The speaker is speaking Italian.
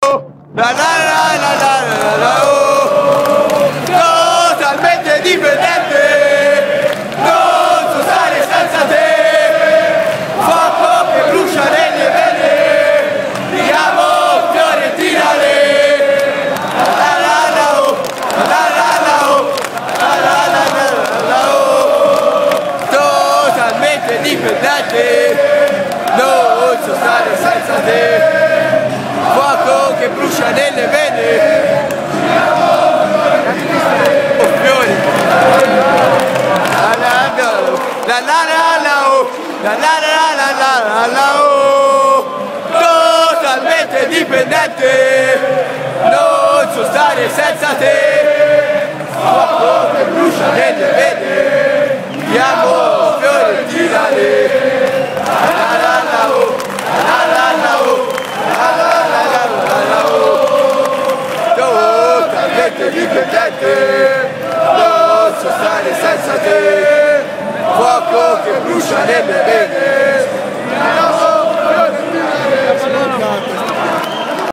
La la la la la la la totalmente dipendente, non so stare senza te, fuoco che brucia nelle vene, diamo Fiorentina le. La la la la oh, la la la la oh, la la la la la oh, totalmente dipendente, non so stare senza te, fuoco che brucia nelle vene. La la la la oh, la la la la la la la oh, totalmente dipendente, non so stare senza te, fuoco che brucia nelle vene, diamo Fiorentina le. La la la la oh, la la la oh, la la la la la oh, totalmente dipendente, non so stare senza te, fuoco che brucia nelle vene.